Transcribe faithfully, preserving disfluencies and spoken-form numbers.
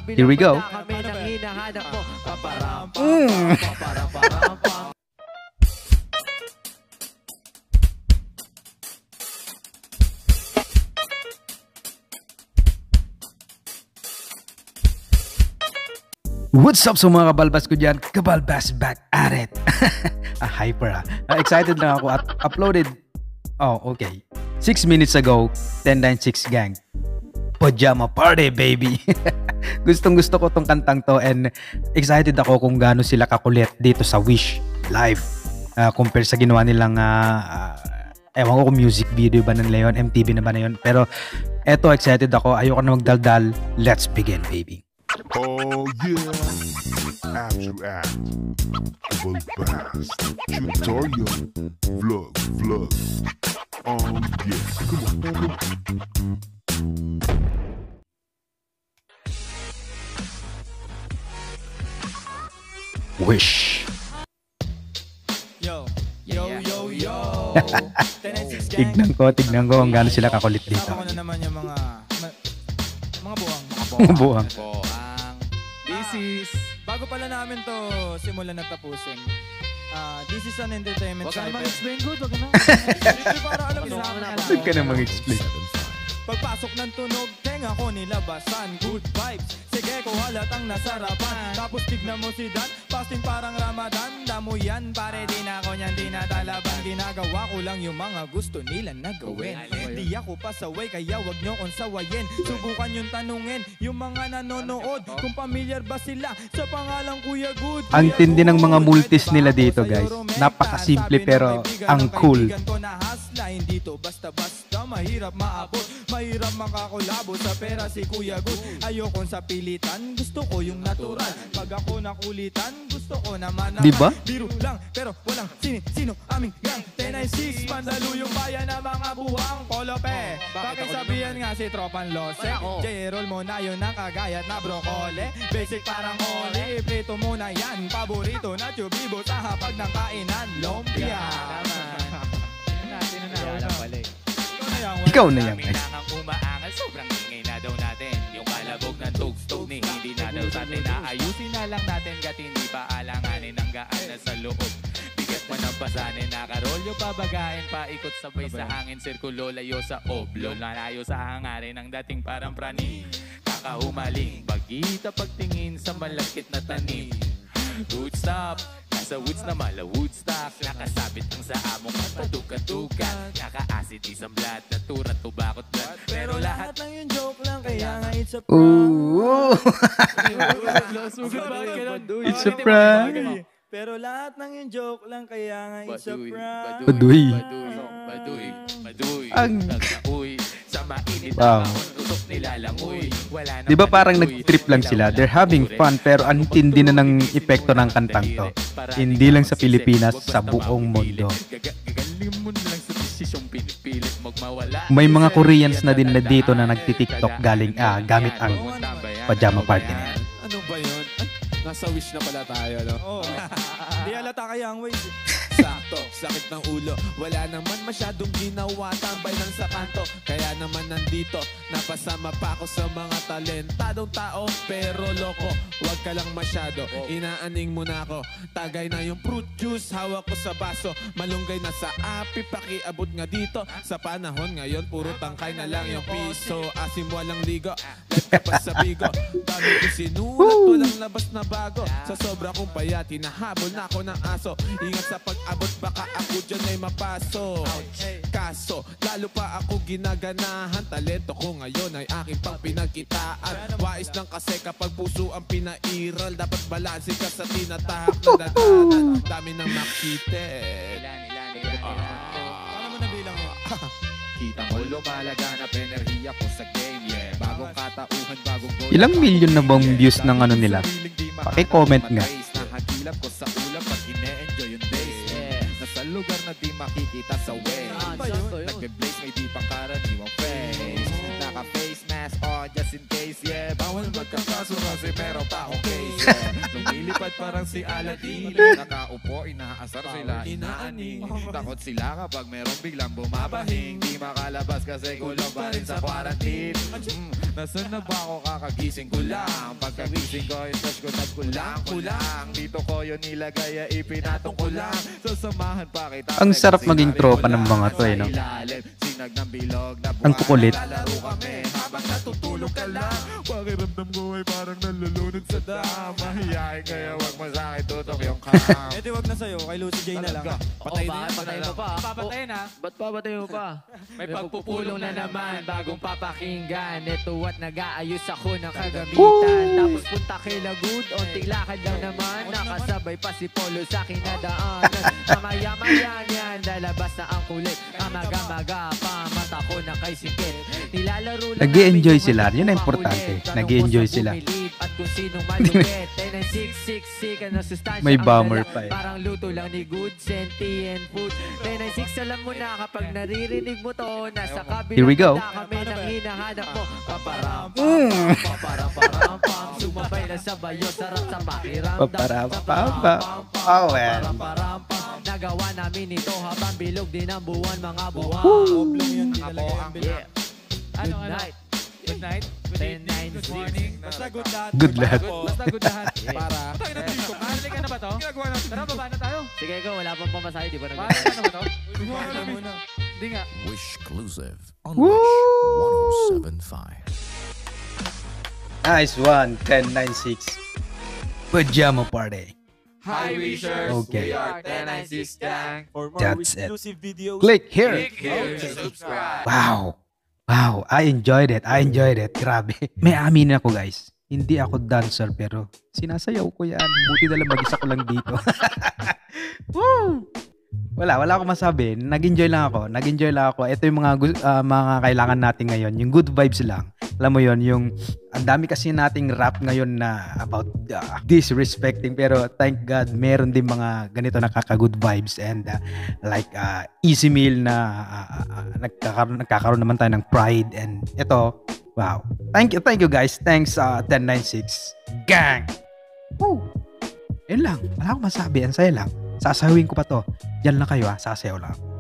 Here we go. Mm. What's up sa mga kabalbas ko dyan? Kabalbas back at it. ah, hyper ah. Uh, excited lang ako at uploaded. Oh, okay. Six minutes ago, ten nine six gang. Pajama party, baby. Gustong gusto ko tong kantang to and excited ako kung gaano sila kakulit dito sa Wish live. Uh, compare sa ginawa nilang uh, uh, ewan ko kung music video ba nila yun, M T V na ba na yun. Pero eto, excited ako. Ayoko na magdaldal. Let's begin, baby. Oh yeah, act you act, Kabalbas, tutorial, vlog, vlog, oh yeah, come on, come on. Wish. Yo, yo, yo, yo. Tignan ko, tignan ko kung gaano sila kakulit dito. Ako na naman yung mga, mga buwang. Mga buwang. This is, bago pala namin to simulan at tapusin. Uh, this is an entertainment Wag ka site. naman explain good, wag ka na. Para alam mo Huwag ka na mag-explain. Pagpasok ng tunog, tenga ko nilabasan. Good vibes, sige ko halatang nasarapan. Tapos tignan mo si Dan, fasting parang Ramadan. Damo yan, pare din ako niyan, di natalaban. Ginagawa ko lang yung mga gusto nila na gawin. Di ako pasaway, kaya wag nyo kong sawayin. Subukan yung tanungin, yung mga nanonood, kung familiar ba sila sa pangalang Kuya Good. Ang tindi ng mga multis nila dito, guys. Napakasimple pero ang cool. Hindi to basta-basta, mahirap maabot. Mahirap makakolabo sa pera si Kuya Good. Ayokong sa pilitan, gusto ko yung natural. Pag ako nakulitan, gusto ko naman naman. Diba? Biro lang, pero walang sini-sino aming gang. ten nine six, Mandaluyong bayan ng mga buwang Polope. Bakit sabihan nga si Tropan Lose? J-roll mo na yun ang kagayat na brokole. Basic parang ole, iprito mo na yan. Paborito na chubibo sa hapag ng kainan. Lumpia. Ikaw na yan, guys. Umaangal, sobrang ingay na daw natin. Yung kalabog ng tugstog ni hindi na daw sa atin. Naayusin na lang natin gat hindi pa alanganin ang gaan na sa loob. Bigat mo ng pasanin, nakarolyo pabagain, paikot sabay sa hangin, sirkulo layo sa oblo, lalayo sa hangarin ng dating parang prani. Kakahumaling, pagkita pagtingin sa malakit na tanim. Good stop, nasa woods na mala Woodstock. Nakasabit ang sa among katugatugan. Naka-acid isang blood, naturat tubakot blood. Pero lahat ng yung joke lang, kaya nga it's a prank. Ooh. It's a prank. Pero lahat ng yung joke lang, kaya nga it's a prank. Baduy. Baduy, baduy, Ang... Uy, sa mainit Wow. ang usok nilalangoy. Di ba parang nag-trip lang sila? They're having fun pero ang tindi na ng epekto ng kantang to. Hindi lang sa Pilipinas, sa buong mundo. May mga Koreans na din na dito na nagti-TikTok galing ah, gamit ang pajama party na yan. Ano ba yun? Ay, nasa Wish na pala tayo, no? Oo. Di halata kaya ang ways. Sakto, sakit ng ulo. Wala naman masyadong ginawa, tambay lang sa kanto. Kaya naman nandito, napasama pa ako sa mga talentadong tao. Pero loko, wag ka lang masyado. Inaaning mo na ako. Tagay na yung fruit juice, hawak ko sa baso. Malunggay na sa api, pakiabot nga dito. Sa panahon ngayon, puro tangkay na lang yung piso. Asim walang ligo, let ka pa sa bigo. Dami ko sinulat, walang labas na bago. Sa sobra kong payat, hinahabol na ako ng aso. Ingat sa pag abot baka ako dyan ay mapaso. Kaso, lalo pa ako ginaganahan. Talento ko ngayon ay aking pang pinagkitaan. Wais lang kasi kapag puso ang pinairal, dapat balansin ka sa tinatahak na dadanan. Dami nang makitin. Paano mo nabilang mo? Kita mo lumalaganap enerhiya ko sa game, yeah. Bagong katauhan, bagong goal. Ilang milyon na bang views ng ano nila? Paki-comment nga. Nahagilap ko sa ulam pag ine-enjoy yung days. Nasa lugar na di makikita sa way. Nagbe-blaze may di pangkaraniwang face. Naka-face mask on, just in case, yeah. Bawal magkakaso kasi meron pa akong case, yeah. Lumilipad parang si Aladdin, nakaupo, inaasar sila, inaani. Takot sila kapag meron biglang bumabahing. Di makalabas kasi kulong pa rin sa quarantine. mm, Nasaan na ba ako kakagising ko lang? Pagkagising ko, itas ko nagkulang-kulang. Dito ko yun nilagay, ipinatong ko lang. Sasamahan pa kita. Ang sarap maging tropa ng mga to eh, no? Ang kukulit. Lalaro kami habang natutulog ka lang. Pakiramdam ko ay parang nalulunod sa dam. Mahihayin kaya wag mo sa akin tutok yung kam. Eh di wag na sa'yo, kay Lucy J na lang. Patayin na yan, Patayin mo pa. Papatayin ha. Ba't papatayin mo pa? May pagpupulong na naman, bagong papakinggan. Ito at nag-aayos ako ng kagamitan. Woo! Tapos punta kay Lagud, onting lakad lang naman. Nakasabay pa si Polo sa kinadaanan. Mamaya-maya niyan, lalabas na ang kulit. Amaga-maga pa, mata ko na kay sikit. Nilalaro lang Nag-i-enjoy namin sila. yung Yun ang mga importante. kulit. Tanong Nag-i-enjoy mo sa sila. bumilib at kung sinong malupit. ten nine six six six, ano sustansya May ang bomber dala. pa eh. Parang luto lang ni Good, sentient food. ten nine six, alam mo na kapag naririnig mo to, nasa kabilang Here we go. banda kami nang hinahanap mo. Paparam, Mm. paparam, paparam, pam. Sumabay na sa bayo, sarap sa pakiramdam. Paparam, Sa papa. Oh, well. paparam, paparam, pam. Nagawa namin ito habang bilog din ang buwan, mga buwan. Oblong yun, di Ako talaga ang yung Yeah. Ano, Good ano? night. Good night, good ten evening, nine good six. morning. Basta good lahat. Good lahat. Basta good lahat. Para. Tayo na dito. Marinig ka na ba to? Ginagawa natin. Tara, baba na tayo. Sige ko, wala pang pamasahe, di ba nag- Marinig ka na ba to? Gumawa na muna. Hindi nga. Wish exclusive on Woo! Wish one oh seven five. Nice one. ten nine six. Pajama party. Hi, Wishers. Okay. We are ten nine six Gang. For more That's it. exclusive videos. Click here. Click here to subscribe. Wow. Wow, I enjoyed it. I enjoyed it. Grabe. May aminin ako, guys. Hindi ako dancer pero sinasayaw ko yan. Buti na lang mag-isa ko lang dito. Woo! Wala, wala akong masabi. Nag-enjoy lang ako. Nag-enjoy lang ako. Ito yung mga gu- ah, mga kailangan natin ngayon. Yung good vibes lang. Alam mo yon, yung ang dami kasi nating rap ngayon na about uh, disrespecting, pero thank God meron din mga ganito nakaka-good vibes and uh, like uh, easy meal na uh, uh, nagkakaroon, nagkakaroon naman tayo ng pride, and ito, wow. Thank you, thank you guys. Thanks uh, ten nine six Gang. Woo! Yun lang. Wala akong masabi. Ang saya lang. Sasahawin ko pa to. Diyan lang kayo ha. Sasayaw lang.